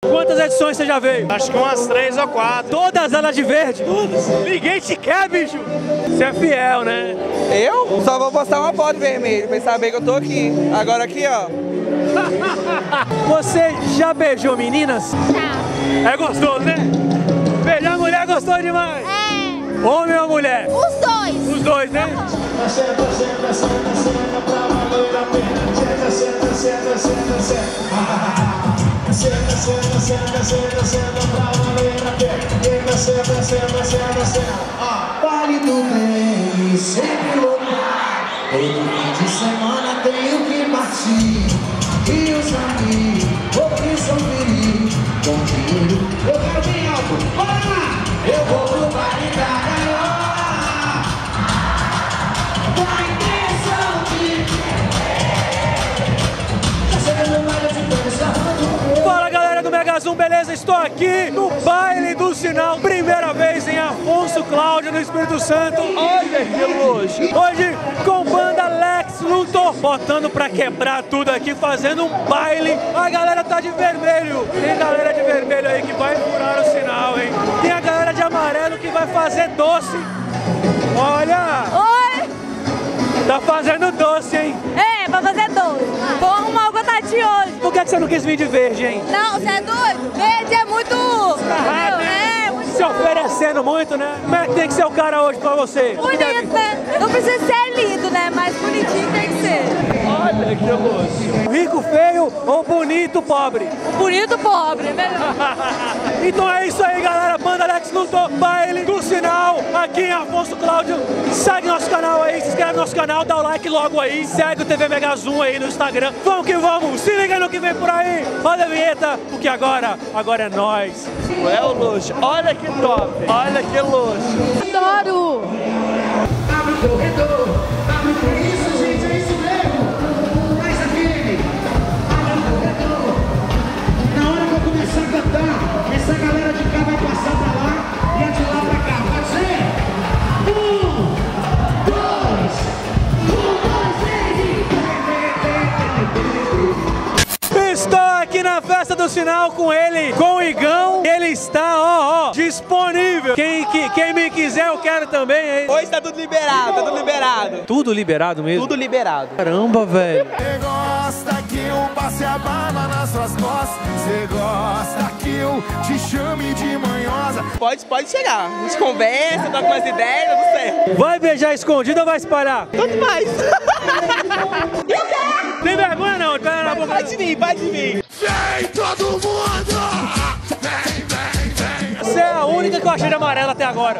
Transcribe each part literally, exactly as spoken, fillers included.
Quantas edições você já veio? Acho que umas três ou quatro. Todas elas de verde? Todas. Ninguém te quer, bicho. Você é fiel, né? Eu? Só vou postar uma foto vermelha pra saber que eu tô aqui. Agora aqui, ó. Você já beijou meninas? Já. É gostoso, né? Beijar mulher é gostoso demais. É. Homem ou mulher? Os dois. Os dois, né? Senta, senta, senta, senta pra valer a pena. Senta, senta, senta, senta, senta. Senta, senta, senta, senta, senta pra valer a pena. Senta, senta, senta, senta, senta. Vale do bem, sempre lutar. Todo fim de semana tenho que partir. E os amigos, vou que sou feliz. Com dinheiro, eu quero bem alto. Bora lá! Eu vou pro baile da gaiola. Fala, galera do Mega Zoom, beleza? Estou aqui no Baile do Sinal, primeira vez em Afonso Cláudio, no Espírito Santo. Olha que luxo! Hoje com banda Lex Luthor, botando pra quebrar tudo aqui, fazendo um baile. A galera tá de vermelho. Tem galera de vermelho aí que vai furar o sinal, hein? Tem a galera de amarelo que vai fazer doce. Olha! Oi! Tá fazendo doce, hein? É, pra fazer doce. Vou arrumar o contatinho hoje. Por que você não quis vir de verde, hein? Não, você é doido? Verde é muito... Escarrado, né? É, muito... Se oferecendo muito, né? Como é que tem que ser o cara hoje pra você? Bonito, né? Não precisa ser lindo, né? Mas bonitinho tem que ser. Olha que luxo. Rico, feio ou bonito, pobre? Bonito, pobre, é melhor. Então é isso aí, galera. Banda Lex Luthor, Baile do Sinal, aqui em Afonso Cláudio. Segue nosso canal aí, se inscreve no nosso canal, dá o like logo aí. Segue o T V Mega Zoom aí no Instagram. Vamos que vamos, se liga no que vem por aí. Roda a vinheta, porque agora, agora é nóis. É o luxo. Olha que top. Olha que luxo. Adoro! Abre o corredor, abre por isso, gente, é isso mesmo. Mais aquele. Abre o corredor. Na hora que eu começar a cantar, essa galera de cá vai passar pra lá e a de lá pra cá. Pode ser? Um, dois, um, dois, três e... Estou aqui na festa do Sinal com ele, com o Igão. Ele está, ó, ó, disponível. Quem, que, quem me quiser, eu quero também, hein? Hoje tá tudo liberado, tá tudo liberado. Tudo liberado mesmo? Tudo liberado. Caramba, velho. Você gosta que eu passe a barba nas suas costas? Você gosta que eu te chame de manhosa? Pode, pode chegar. A gente conversa, troca umas ideias, tudo certo. Vai beijar escondido ou vai espalhar? Tanto mais. Tem vergonha não? Pera na boca. Pode vir, pode vir. Vem todo mundo! Vem, vem, vem! Você é a única que eu achei de amarela até agora.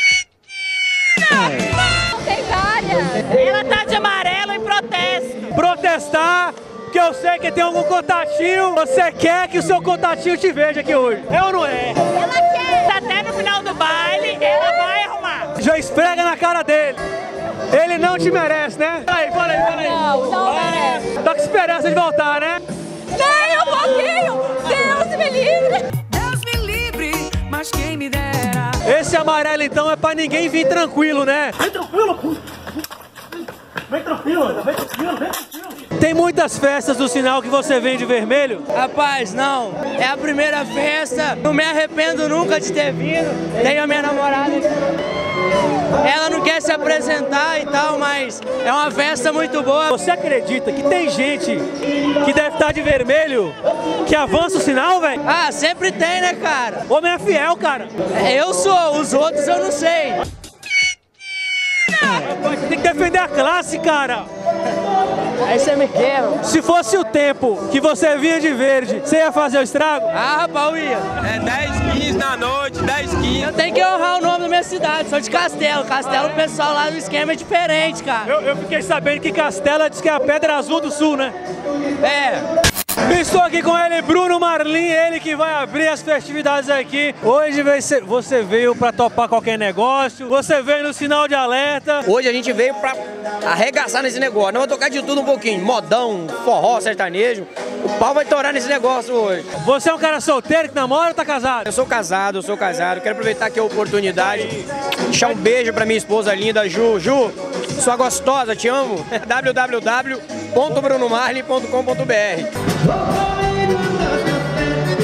Tem várias. Ela tá de amarelo em protesto. Protestar, que eu sei que tem algum contatinho. Você quer que o seu contatinho te veja aqui hoje. É ou não é? Ela quer. Até no final do baile, ela vai arrumar. Já esfrega na cara dele. Ele não te merece, né? Fala aí, fala aí, fala aí. Não, não merece. Tá com esperança de voltar, né? Nem um pouquinho. Deus me livre. Deus me livre, mas quem me dera. Esse amarelo, então, é pra ninguém vir tranquilo, né? Vem tranquilo, vem tranquilo, vem tranquilo, vem tranquilo. Tem muitas festas do Sinal que você vem de vermelho? Rapaz, não. É a primeira festa. Não me arrependo nunca de ter vindo. Tenho a minha namorada. Ela não quer se apresentar e tal, mas é uma festa muito boa. Você acredita que tem gente que deve estar de vermelho que avança o sinal, velho? Ah, sempre tem, né, cara? Homem é fiel, cara. Eu sou, os outros eu não sei. Rapaz, você tem que defender a classe, cara. Aí você me quebra. Se fosse o tempo que você vinha de verde, você ia fazer o estrago? Ah, rapaz, eu ia. É dez, quinze na noite, dez, quinze. Eu tenho que honrar o nome da minha cidade, sou de Castelo. Castelo, o pessoal lá do esquema é diferente, cara. Eu, eu fiquei sabendo que Castela diz que é a Pedra Azul do Sul, né? É. Estou aqui com ele, Bruno Marlin, ele que vai abrir as festividades aqui. Hoje você veio para topar qualquer negócio, você veio no sinal de alerta. Hoje a gente veio pra arregaçar nesse negócio. Não vai tocar de tudo um pouquinho. Modão, forró, sertanejo. O pau vai torar nesse negócio hoje. Você é um cara solteiro que namora ou tá casado? Eu sou casado, eu sou casado. Quero aproveitar aqui a oportunidade. Deixar um beijo pra minha esposa linda, Ju. Ju, sua gostosa, te amo. w w w ponto bruno marlin ponto com ponto b r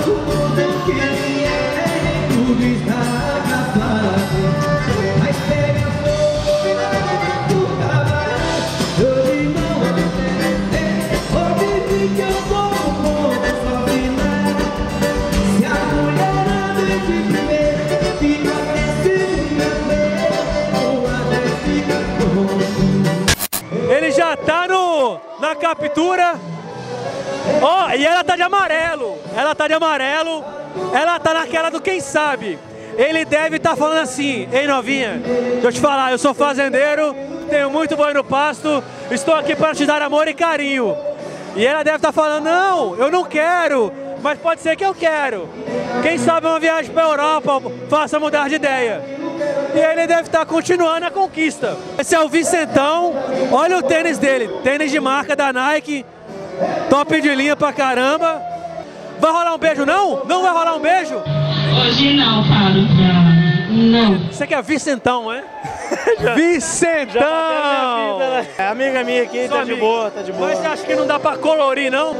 Ele já tá no, na captura. Ó, oh, e ela tá de amarelo. Ela tá de amarelo. Ela tá naquela do quem sabe. Ele deve estar tá falando assim: ei, novinha, deixa eu te falar, eu sou fazendeiro, tenho muito boi no pasto, estou aqui para te dar amor e carinho. E ela deve estar tá falando: não, eu não quero, mas pode ser que eu quero. Quem sabe uma viagem para a Europa faça mudar de ideia. E ele deve estar continuando a conquista. Esse é o Vicentão. Olha o tênis dele. Tênis de marca da Nike. Top de linha pra caramba. Vai rolar um beijo, não? Não vai rolar um beijo? Hoje não, Fábio. Não. Você que é Vicentão, é? Vicentão! Já vida, né? É amiga minha aqui, Só tá amiga. de boa, tá de boa. Mas você acha que não dá pra colorir, não?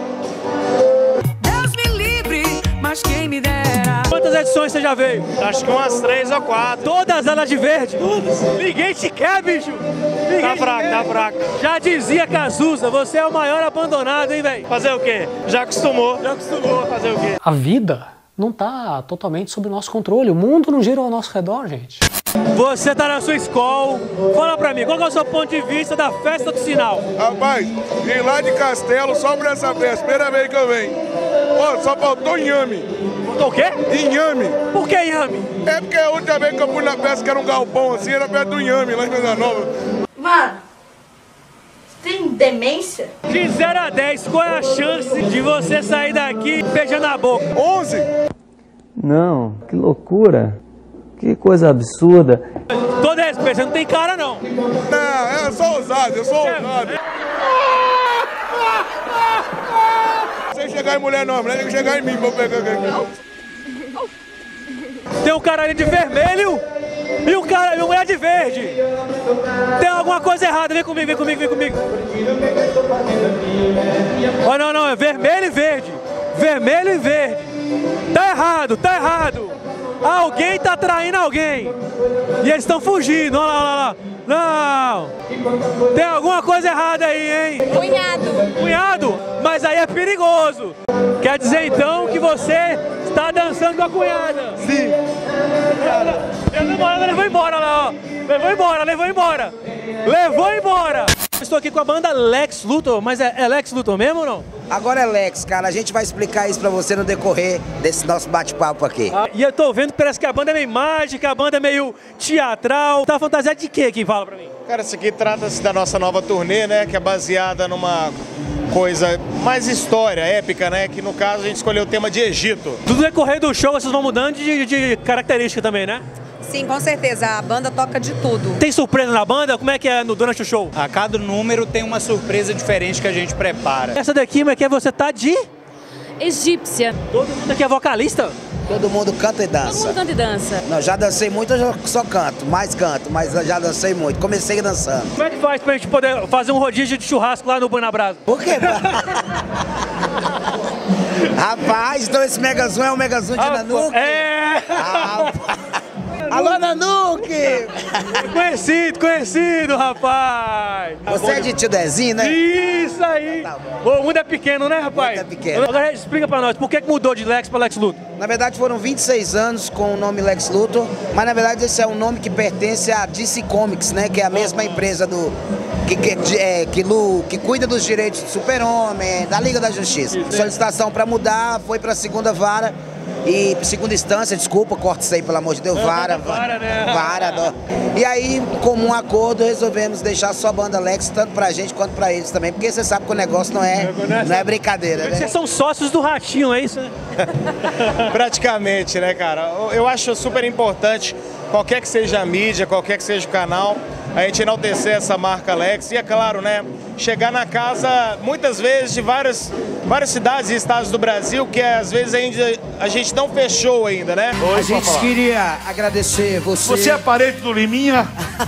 Deus me livre, mas quem me dera. Quantas edições você já veio? Acho que umas três ou quatro. Todas elas de verde? Todas. Ninguém te quer, bicho. Ninguém tá fraco, tá fraco. Já dizia Cazuza, você é o maior abandonado, hein, velho? Fazer o quê? Já acostumou. Já acostumou. Fazer o quê? A vida não tá totalmente sob o nosso controle. O mundo não gira ao nosso redor, gente. Você tá na sua escola. Fala pra mim, qual é o seu ponto de vista da festa do sinal? Rapaz, vim lá de Castelo só pra essa festa. Primeira vez que eu venho. Ó, só faltou inhame. Faltou o quê? Inhame. Por que inhame? É porque a última vez que eu fui na festa, que era um galpão assim, era perto do inhame, lá em Venda Nova. Mano, você tem demência? De zero a dez, qual é a chance de você sair daqui beijando a boca? onze. Não, que loucura. Que coisa absurda. Todo respeito, você não tem cara não. Não, eu sou ousado, eu sou ousado. Sem chegar em mulher não, mulher tem que chegar em mim pra eu pegar aqui. Tem um cara ali de vermelho e um cara, uma mulher de verde. Tem alguma coisa errada, vem comigo, vem comigo, vem comigo. Oh, não, não, é vermelho e verde. Vermelho e verde. Tá errado, tá errado. Alguém tá traindo alguém. E eles estão fugindo, olha lá, olha lá. Não! Tem alguma coisa errada aí, hein? Cunhado. Cunhado? Mas aí é perigoso. Quer dizer então que você está dançando com a cunhada? Sim. A namorada levou embora lá, ó. Levou embora, levou embora. Levou embora. Estou aqui com a banda Lex Luthor, mas é, é Lex Luthor mesmo ou não? Agora é Lex, cara. A gente vai explicar isso pra você no decorrer desse nosso bate-papo aqui. Ah, e eu tô vendo que parece que a banda é meio mágica, a banda é meio teatral. Tá fantasiado de quê? Quem fala pra mim? Cara, isso aqui trata-se da nossa nova turnê, né? Que é baseada numa coisa mais história, épica, né? Que no caso a gente escolheu o tema de Egito. Tudo decorrer do show vocês vão mudando de, de característica também, né? Sim, com certeza. A banda toca de tudo. Tem surpresa na banda? Como é que é no, durante o show? A cada número tem uma surpresa diferente que a gente prepara. Essa daqui, como é que é? Você tá de? Egípcia. Todo mundo aqui é vocalista? Todo mundo canta e dança. Todo mundo canta e dança. Não, já dancei muito, eu só canto. Mais canto, mas eu já dancei muito. Comecei dançando. Como é que faz pra gente poder fazer um rodízio de churrasco lá no Boi na Brasa? Por quê? Rapaz, então esse Megazum é o Megazum de ah, Nanuque? É! Ah, alô, Nanuque! Conhecido, conhecido, rapaz! Você é de Tio Dezinho, né? Isso aí! Tá o mundo é pequeno, né, rapaz? O mundo é pequeno. Agora explica pra nós, por que mudou de Lex pra Lex Luthor? Na verdade foram vinte e seis anos com o nome Lex Luthor, mas na verdade esse é um nome que pertence à D C Comics, né? Que é a mesma empresa do... Que, que, é, que, Lu, que cuida dos direitos do Super-Homem, da Liga da Justiça. Isso, solicitação para mudar, foi para a segunda vara e segunda instância, desculpa, corta isso aí, pelo amor de Deus, vara, vara, né? vara. E aí, como um acordo, resolvemos deixar só a banda Lex, tanto pra gente quanto pra eles também, porque você sabe que o negócio não é, não é brincadeira, né? Vocês são sócios do Ratinho, é isso, né? Praticamente, né, cara? Eu acho super importante, qualquer que seja a mídia, qualquer que seja o canal, a gente enaltecer essa marca Lex e, é claro, né, chegar na casa, muitas vezes, de várias, várias cidades e estados do Brasil, que às vezes ainda, a gente não fechou ainda, né? A gente queria agradecer você... Você é parente do Liminha?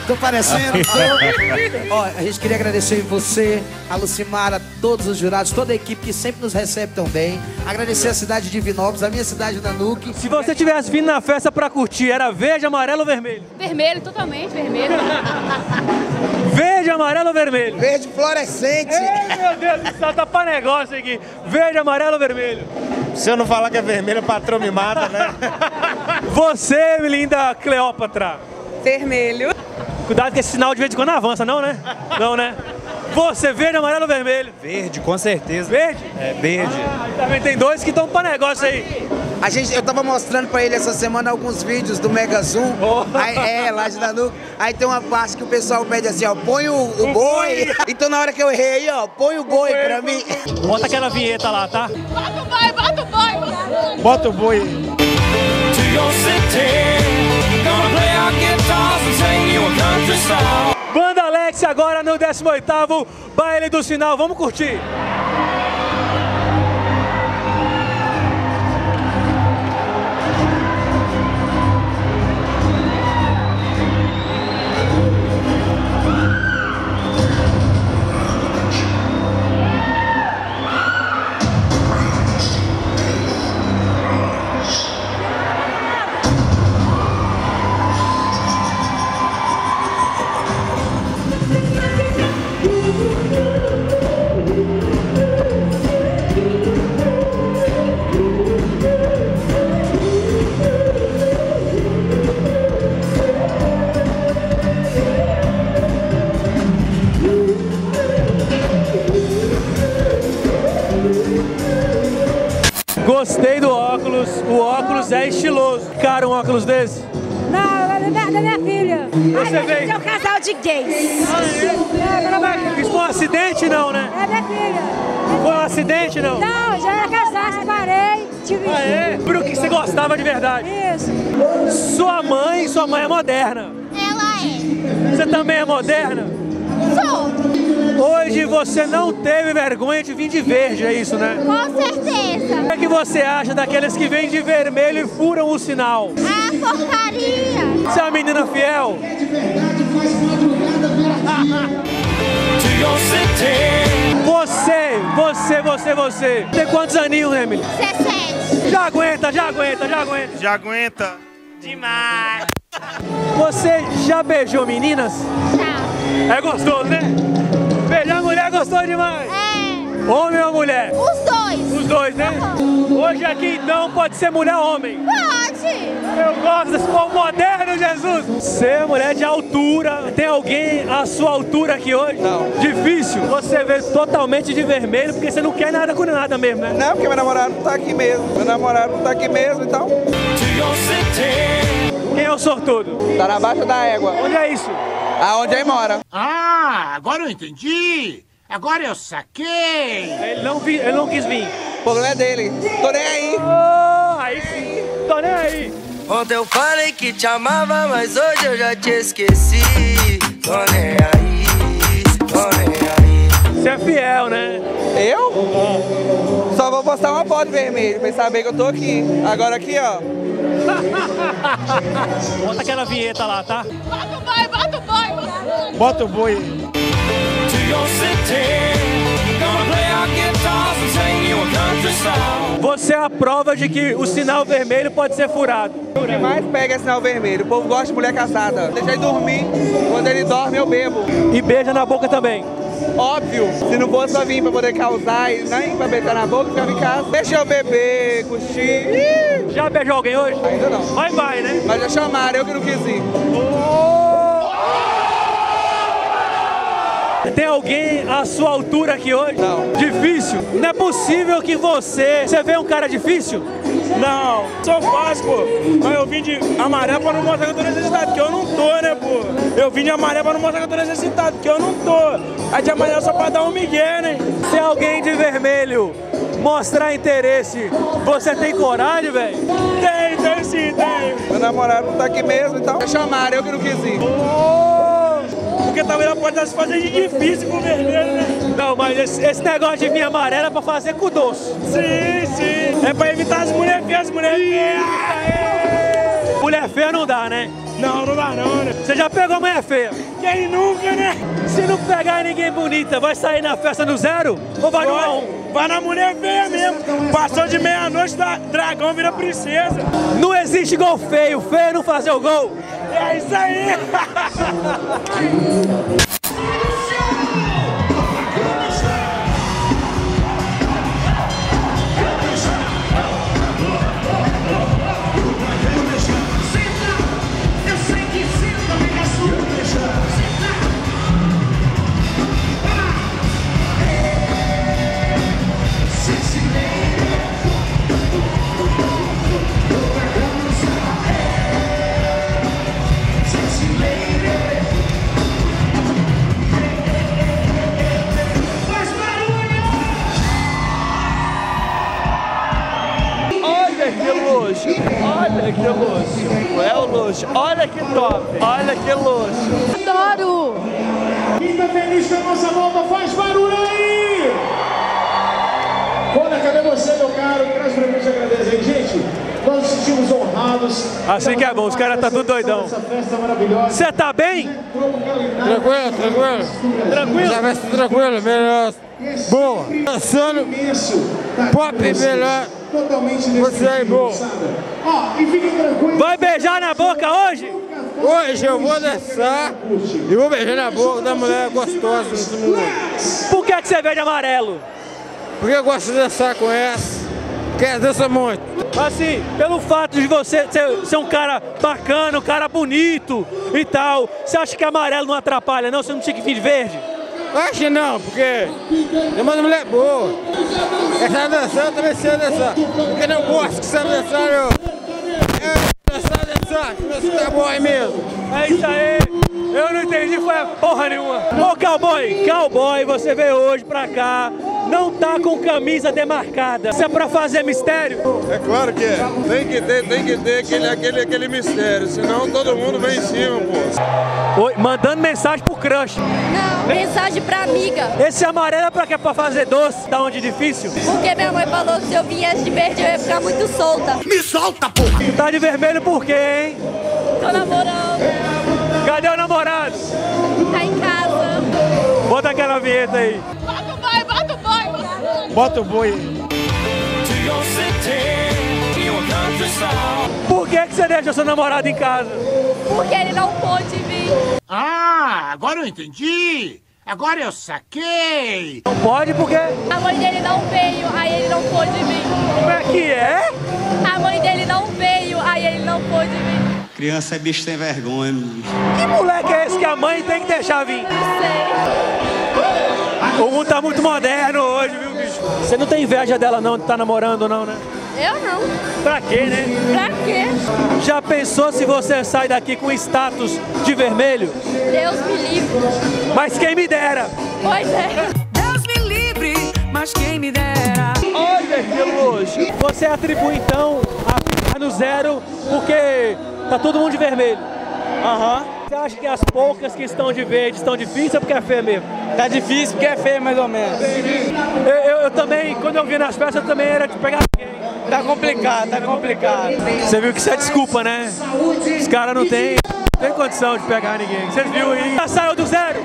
Tô parecendo? Tô. Ó, a gente queria agradecer você, a Lucimara, todos os jurados, toda a equipe que sempre nos recebe tão bem. Agradecer a cidade de Divinópolis, a minha cidade, Nanuque. Se você tivesse vindo na festa pra curtir, era verde, amarelo ou vermelho? Vermelho, totalmente vermelho. Verde, amarelo ou vermelho? Verde fluorescente. Ei, meu Deus do céu, tá pra negócio aqui. Verde, amarelo ou vermelho? Se eu não falar que é vermelho, o patrão me mata, né? Você, linda Cleópatra. Vermelho. Cuidado que esse sinal de vez em quando avança, não, né? Não, né? Você, verde, amarelo ou vermelho? Verde, com certeza. Verde? É, verde. Ah, também tem dois que estão pra negócio aí. A gente, eu tava mostrando pra ele essa semana alguns vídeos do Mega Zoom. Oh. Aí, é, lá de Nanuque. Aí tem uma parte que o pessoal pede assim, ó, põe o, o, o boi. boi. Então na hora que eu errei, ó, põe o boi pra mim. Bota aquela vinheta lá, tá? Bota o boi, bota o boi. Bota o boi. Banda Alex agora no décimo oitavo Baile do Sinal. Vamos curtir. Gostei do óculos, o óculos é estiloso. Cara, um óculos desse? Não, é da minha, minha filha. Você veio? É um casal de gays. Ah, é? Isso foi um acidente não, né? É minha filha. Foi um acidente não? Não, já era casar, separei, tive Ah, é? Por que você gostava de verdade? Isso. Sua mãe, sua mãe é moderna. Ela é. Você também é moderna? Sou. Hoje você não teve vergonha de vir de verde, é isso, né? Com certeza. O que é que você acha daqueles que vêm de vermelho e furam o sinal? Ah, porcaria. Você é uma menina fiel? Você, você, você, você. Tem quantos aninhos, Emily? dezessete. Já aguenta, já aguenta, já aguenta. Já aguenta? Demais. Você já beijou meninas? Já. É gostoso, né? Beijar mulher é gostoso demais. É. Homem ou mulher? Os dois. Os dois, né? Uhum. Hoje aqui então pode ser mulher ou homem? Pode. Eu gosto desse povo moderno, Jesus. Você é mulher de altura. Tem alguém à sua altura aqui hoje? Não. Difícil? Você vê totalmente de vermelho porque você não quer nada com nada mesmo, né? Não, porque meu namorado não tá aqui mesmo. Meu namorado não tá aqui mesmo, então. Quem é o sortudo? Tá na baixa da égua. Onde é isso? Aonde ele mora. Ah, agora eu entendi. Agora eu saquei. Ele não, vi, ele não quis vir. O problema é dele. Tô nem aí. Oh, aí sim. Tô nem aí. Ontem eu falei que te amava, mas hoje eu já te esqueci. Tô nem aí, tô nem aí. Você é fiel, né? Eu? É. Só vou postar uma foto vermelha pra ele saber que eu tô aqui. Agora aqui, ó. Bota aquela vinheta lá, tá? Bota o boi, bota o boi. Bota o boi. Você é a prova de que o sinal vermelho pode ser furado. O que mais pega é sinal vermelho. O povo gosta de mulher casada. Deixa ele dormir. Quando ele dorme, eu bebo. E beija na boca também. Óbvio. Se não fosse pra vir pra poder causar e nem pra beijar na boca, ficava em casa. Deixa eu beber, curtir. Já beijou alguém hoje? Ainda não. Vai, vai, né? Mas já chamaram, eu que não quis ir. Oh! Tem alguém à sua altura aqui hoje? Não. Difícil? Não é possível que você... Você vê um cara difícil? Não, sou fácil, pô. Mas eu vim de amarelo pra não mostrar que eu tô necessitado, porque eu não tô, né, pô? Eu vim de amarelo pra não mostrar que eu tô necessitado, porque eu não tô. A de amarelo só pra dar um migué, né? Se alguém de vermelho mostrar interesse, você tem coragem, velho? Tem, tem sim, tem. Meu namorado não tá aqui mesmo, então já chamaram, eu que não quis ir. Oh! Porque talvez ela pode estar se fazendo de difícil pro vermelho, né? Não, mas esse, esse negócio de vir amarela é pra fazer com doce. Sim, sim. É pra evitar as mulheres feias, as mulheres feias. mulher feia não dá, né? Não, não dá não, né? Você já pegou mulher feia? Quem nunca, né? Se não pegar ninguém bonita, vai sair na festa no zero? Ou vai no um? Vai na mulher feia mesmo. Passou de meia-noite, dragão vira princesa. Não existe gol feio, feio não fazer o gol. É isso aí. Olha que luxo, é o luxo, olha que top, olha que luxo. Adoro! Quem tá feliz com a nossa volta, faz barulho aí! Olha, cadê você, meu caro? Traz pra mim, te agradeço aí, gente. Nós nos sentimos honrados. Assim que é bom, os caras tá tudo doidão. Você tá bem? Tranquilo, tranquilo. Tranquilo? Já vai ser tranquilo, melhor. Boa. Dançando. Pop, melhor. Você aí, boa. Vai beijar na boca hoje? Hoje eu vou dançar e vou beijar na boca da mulher gostosa desse mundo. Por que que você veio de amarelo? Porque eu gosto de dançar com essa. Porque ela dança muito. Assim, pelo fato de você ser, ser um cara bacana, um cara bonito e tal, você acha que amarelo não atrapalha não? Você não tinha que vir de verde? Acho que não, porque tem uma mulher boa. Essa dançando, eu também sei dançar. Porque não gosto que sabe dançar, eu... É dançar, dançar, que meu tá bom aí mesmo. É isso aí. Eu não entendi, foi porra nenhuma. Ô, cowboy, cowboy, você veio hoje pra cá, não tá com camisa demarcada. Isso é pra fazer mistério? É claro que é. Tem que ter, tem que ter aquele, aquele, aquele mistério, senão todo mundo vem em cima, pô. Oi, mandando mensagem pro crush. Não, mensagem pra amiga. Esse amarelo é pra quê? Pra fazer doce? Tá onde difícil? Porque minha mãe falou que se eu viesse de verde eu ia ficar muito solta. Me solta, pô! Tá de vermelho por quê, hein? Tô namorando. Cadê o namorado? Tá em casa. Bota aquela vinheta aí. Bota o boi, bota o boi. Bota o boi. Por que que você deixa seu namorado em casa? Porque ele não pôde vir. Ah, agora eu entendi. Agora eu saquei. Não pode por quê? A mãe dele não veio, aí ele não pôde vir. Como é que é? A mãe dele não veio, aí ele não pôde vir. Criança é bicho sem vergonha, menino. Que moleque é esse que a mãe tem que deixar vir? Não sei. O mundo tá muito moderno hoje, viu, bicho? Você não tem inveja dela não, de tá namorando não, né? Eu não. Pra quê, né? Pra quê? Já pensou se você sai daqui com status de vermelho? Deus me livre. Mas quem me dera? Pois é. Deus me livre, mas quem me dera. Olha que luxo. Você atribui então a ficar no zero porque tá todo mundo de vermelho. Aham. Uhum. Você acha que as poucas que estão de verde estão difíceis ou porque é feio mesmo? Tá difícil porque é feio mais ou menos. Eu, eu, eu também, quando eu vi nas festas, eu também era de pegar ninguém. Tá complicado, tá complicado. Você viu que isso é desculpa, né? Os caras não tem, tem condição de pegar ninguém. Vocês viram aí? Já saiu do zero?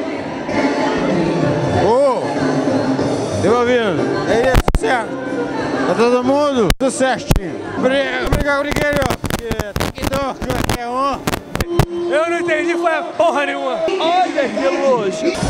Ô, oh, eu ouvindo. Aí é certo. Tá todo mundo? Tudo certinho. Obrigado, obrigado, tem que dar qualquer um. Eu não entendi, foi a porra nenhuma. Olha que luxo.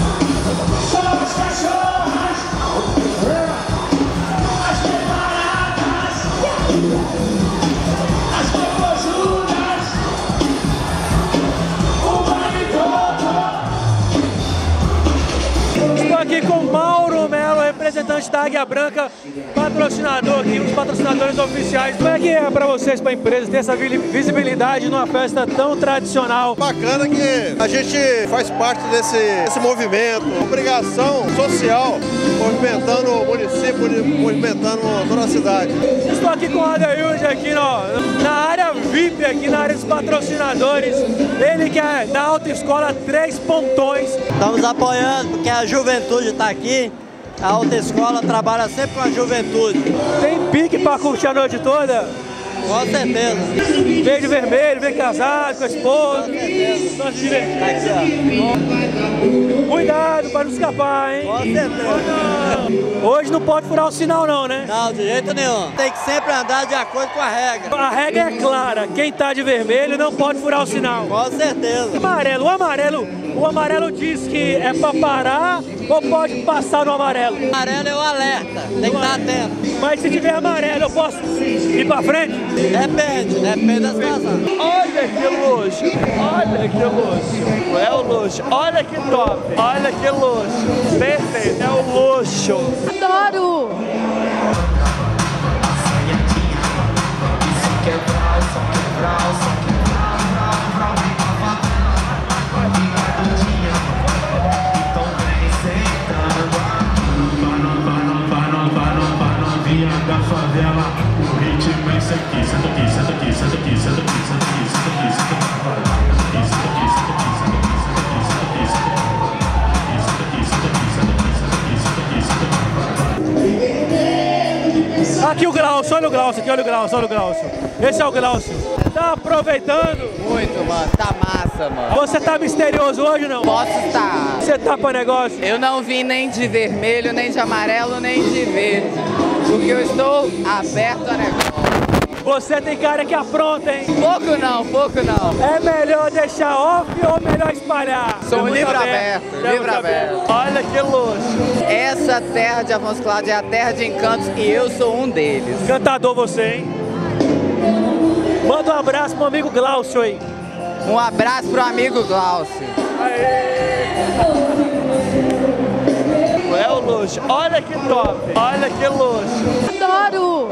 Estou aqui com Mauro Melo, representante da Águia Branca, patrocinador aqui, um dos patrocinadores oficiais. Como é que é para vocês, para a empresa, ter essa visibilidade numa festa tão tradicional? Bacana que a gente faz parte desse, desse movimento, obrigação social, movimentando o município, movimentando toda a cidade. Estou aqui com o Adailde aqui ó, na área V I P, aqui na área dos patrocinadores. Ele que é da Autoescola Três Pontões. Estamos apoiando porque a juventude está aqui. A autoescola trabalha sempre com a juventude. Tem pique para curtir a noite toda? Com certeza. Veio de vermelho, veio casado com a esposa. Com certeza. Só se divertir. Cuidado para não escapar, hein? Com certeza. Hoje não pode furar o sinal não, né? Não, de jeito nenhum. Tem que sempre andar de acordo com a regra. A regra é clara, quem tá de vermelho não pode furar o sinal. Com certeza. Amarelo, o amarelo, o amarelo diz que é pra parar ou pode passar no amarelo? O amarelo é o alerta, tem que estar atento. Mas se tiver amarelo, eu posso ir pra frente? Depende, depende da situação. Olha que luxo, olha que luxo, é o luxo, olha que top, olha que luxo, perfeito, é o luxo. Adoro! Da favela, o ritmo é esse aqui, senta aqui, senta aqui, senta aqui, senta aqui, senta aqui, senta aqui, senta aqui, senta aqui, senta aqui, senta aqui, senta aqui, senta aqui, senta aqui, senta aqui, senta aqui. Aqui o Glaucio, olha o Glaucio aqui, olha o Glaucio, olha o Glaucio. Esse é o Glaucio. Tá aproveitando? Muito, mano, tá massa, mano. Você tá misterioso hoje ou não? Posso estar. Você tá pra negócio? Eu não vim nem de vermelho, nem de amarelo, nem de verde. Porque eu estou aberto a negócio. Você tem cara que apronta, hein? Pouco não, pouco não. É melhor deixar off ou melhor espalhar? Sou um livro aberto, aberto livro aberto. aberto. Olha que luxo. Essa terra de Afonso Cláudio é a terra de encantos e eu sou um deles. Cantador você, hein? Manda um abraço pro amigo Glaucio aí. Um abraço pro amigo Glaucio. Aê! É o luxo. Olha que top. Olha que luxo. Adoro!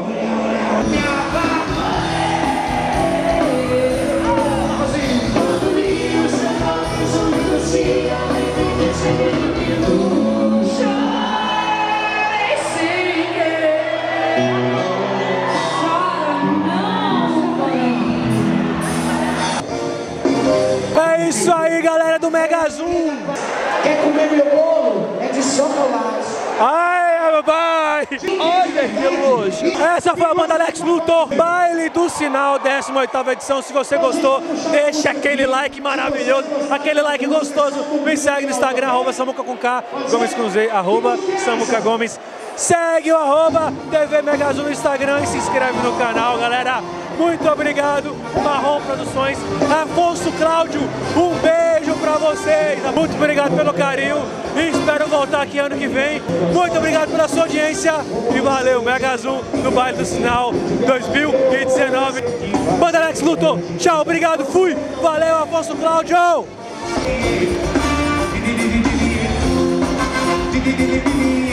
É isso aí, galera do Mega Zoom. Quer comer meu bolo? É de chocolate. Ai, papai! Olha que luxo! Essa foi a banda Lex Luthor, Baile do Sinal, décima oitava edição. Se você gostou, deixa aquele like maravilhoso, aquele like gostoso. Me segue no Instagram, arroba Samuca com K, Gomes com Z, arroba Samuca Gomes. Segue o arroba T V Mega Zoom no Instagram e se inscreve no canal, galera. Muito obrigado, Marrom Produções, Afonso Cláudio, um beijo pra vocês. Muito obrigado pelo carinho e espero voltar aqui ano que vem. Muito obrigado pela sua audiência e valeu, Mega Zoom no Baile do Sinal dois mil e dezenove. Banda Lex Luthor, tchau, obrigado, fui, valeu, Afonso Cláudio.